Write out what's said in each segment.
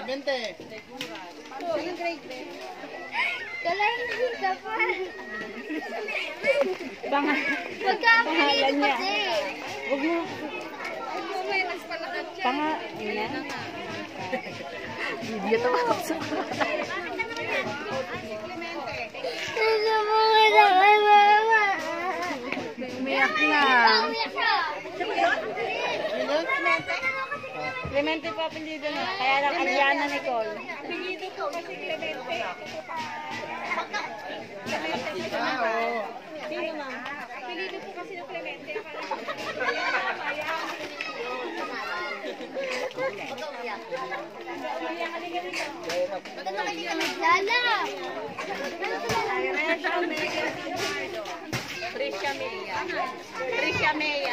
20. Kalahin ka pa. Pangalan niya. Huwag mo. Pangalan niya. Hindi ito ako. Umiyak na. Clemente po apelido na. Kaya lang Aliana Nicole. Apelido ko kasi Clemente. Sino ma'am? Apelido ko kasi ng Clemente. Trisha Mea. Trisha Mea.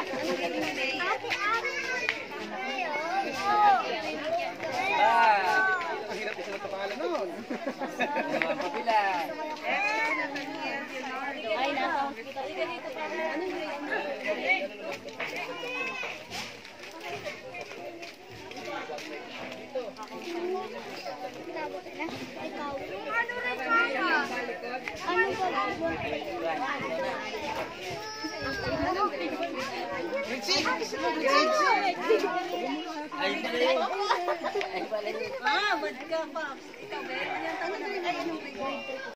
Ang hirap isa na pangalan nun. Pabila. Ay, nasa hospital. Dito pa. Anong grade mo? Ba't ka pa? Ikaw ba? Ay, anong grade?